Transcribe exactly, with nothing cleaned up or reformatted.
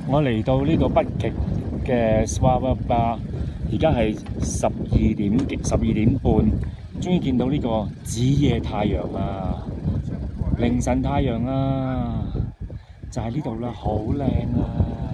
我嚟到呢個北極嘅 Svalbard Bar，而家係十二點十二點半，終於見到呢個子夜太陽啊！凌晨太陽啊，就係呢度啦，好靚啊！